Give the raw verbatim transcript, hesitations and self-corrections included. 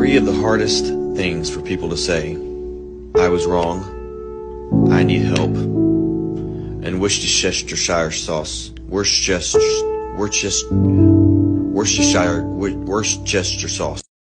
Three of the hardest things for people to say: I was wrong, I need help, and Worcestershire sauce. Worcestershire, Worcestershire, Worcestershire, Worcestershire sauce.